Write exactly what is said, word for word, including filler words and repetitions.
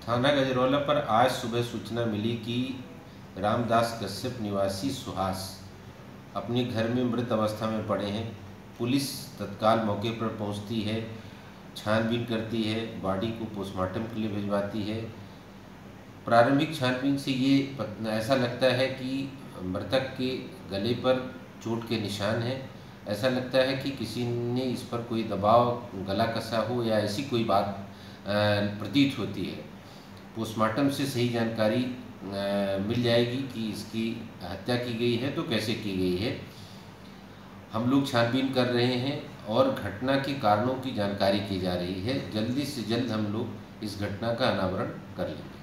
थाना गजरौला पर आज सुबह सूचना मिली कि रामदास कश्यप निवासी सुहास अपने घर में मृत अवस्था में पड़े हैं। पुलिस तत्काल मौके पर पहुंचती है, छानबीन करती है, बॉडी को पोस्टमार्टम के लिए भिजवाती है। प्रारंभिक छानबीन से ये ऐसा लगता है कि मृतक के गले पर चोट के निशान हैं। ऐसा लगता है कि किसी ने इस पर कोई दबाव, गला कसा हो या ऐसी कोई बात प्रतीत होती है। पोस्टमार्टम से सही जानकारी मिल जाएगी कि इसकी हत्या की गई है तो कैसे की गई है। हम लोग छानबीन कर रहे हैं और घटना के कारणों की जानकारी की जा रही है। जल्दी से जल्द हम लोग इस घटना का अनावरण कर लेंगे।